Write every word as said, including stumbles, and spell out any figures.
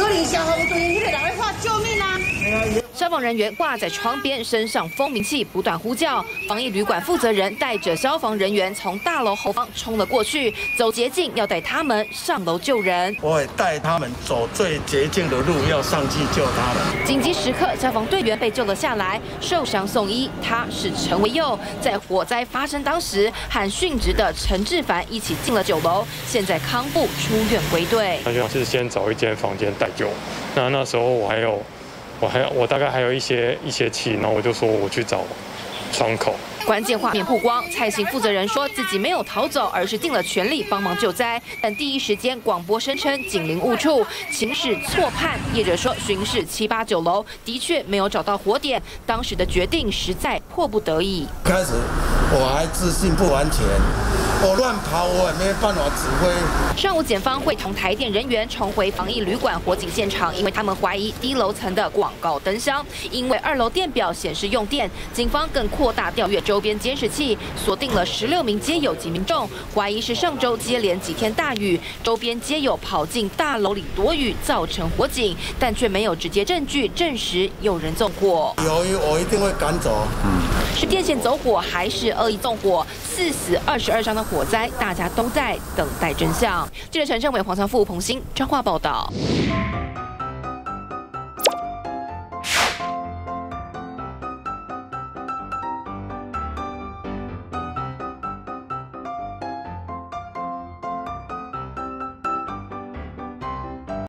可能消防队员迄个人咧喊救命啊！ 消防人员挂在窗边，身上蜂鸣器不断呼叫。防疫旅馆负责人带着消防人员从大楼后方冲了过去，走捷径，要带他们上楼救人。 我会带他们走最捷径的路，要上去救他们。 紧急时刻，消防队员被救了下来，受伤送医。他是陈维佑，在火灾发生当时和殉职的陈志凡一起进了九楼，现在康复出院归队。 他就是先找一间房间待救。那那时候我还有。 我还我大概还有一些一些气，然后我就说我去找窗口。 关键画面曝光，蔡姓负责人说自己没有逃走，而是尽了全力帮忙救灾，但第一时间广播声称警铃误触，情势错判。业者说巡视七八九楼的确没有找到火点，当时的决定实在迫不得已。 开始我还自信不完全。 我乱跑，我也没办法指挥。 上午，检方会同台电人员重回防疫旅馆火警现场，因为他们怀疑低楼层的广告灯箱，因为二楼电表显示用电。警方更扩大调阅周边监视器，锁定了十六名街友及民众，怀疑是上周接连几天大雨，周边街友跑进大楼里躲雨，造成火警，但却没有直接证据证实有人纵火。 由于我一定会赶走，嗯， 是电线走火还是恶意纵火？四死二十二伤的火灾，大家都在等待真相。记者陈胜伟、黄长富、彭鑫彰化报道。